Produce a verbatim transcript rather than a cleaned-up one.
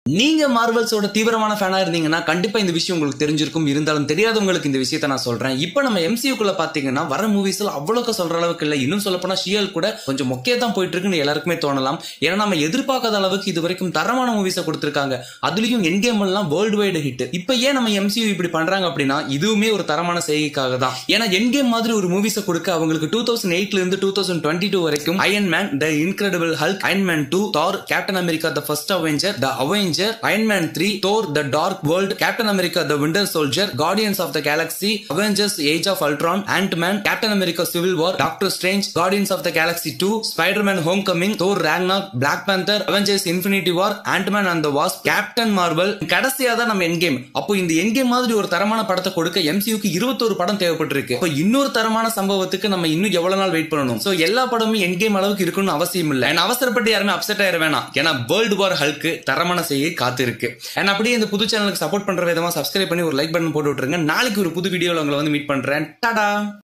நீங்க மார்வல்ஸோட தீவிரமான ஃபேனா இருந்தீங்கன்னா கண்டிப்பா இந்த விஷயம் உங்களுக்கு தெரிஞ்சிருக்கும். இருந்தாலும் தெரியாதவங்களுக்கு இந்த விஷயத்தை நான் சொல்றேன். இப்போ நம்ம எம்சியூக்குள்ள பாத்தீங்கன்னா வர மூவிஸ்ல அவ்வளவுக்கு சொல்ற அளவுக்கு இல்ல. இன்னும் சொல்ல போனா ஷியல் கூட கொஞ்சம் மொக்கையா தான் போயிட்டு இருக்குன்னு எல்லாருக்குமே தோணலாம். ஏன்னா நம்ம எதிர்பார்க்காத அளவுக்கு இது வரைக்கும் தரமான மூவிஸை கொடுத்திருக்காங்க. அதுலயும் எண்ட்கேம் எல்லாம் வேர்ல்டு வைடு ஹிட். இப்போ ஏன் நம்ம எம்சியூ இப்படி பண்றாங்க அப்படின்னா இதுவுமே ஒரு தரமான செய்கைக்காக தான். ஏன்னா எண்ட்கேம் மாதிரி ஒரு மூவிஸை கொடுக்க அவங்களுக்கு டூ தௌசண்ட் எயிட்ல இருந்து டூ தௌசண்ட் டுவெண்ட்டி டூ வரைக்கும் Iron Man, the Incredible Hulk, Iron Man two, Thor, Captain America the First Avenger, the Avenger, Iron Man three, Thor the Dark World, Captain America the Winter Soldier, Guardians of the Galaxy, Avengers Age of Ultron, Ant-Man, Captain America Civil War, Doctor Strange, Guardians of the Galaxy two, Spider-Man Homecoming, Thor Ragnarok, Black Panther, Avengers Infinity War, Ant-Man and the Wasp, Captain Marvel, கடைசியா தான் நம்ம Endgame. அப்போ இந்த Endgame மாதிரி ஒரு தரமான படத்தை கொடுக்க எம்சியூக்கு இருபத்தொரு படம் தேவைப்பட்டிருக்கு. அப்போ இன்னொரு தரமான சம்பவத்துக்கு நம்ம இன்னும் எவ்வளவு நாள் வெயிட் பண்ணணும்? சோ எல்லா படமும் Endgame அளவுக்கு இருக்கணும்னு அவசியம் இல்ல. நான் அவசரப்பட்டு யாருமே அப்செட் ஆயிர வேணாம். ஏன்னா வேர்ல்டு வார் ஹல்க் தரமான செய்ய காத்து இருக்கு. and அப்படியே இந்த புது சேனலுக்கு சப்போர்ட் பண்ற விதமா சப்ஸ்கிரைப் பண்ணி ஒரு லைக் பட்டன் போட்டு விட்டுருங்க. நாளைக்கு ஒரு புது வீடியோல உங்களை வந்து மீட் பண்றேன். டாடா.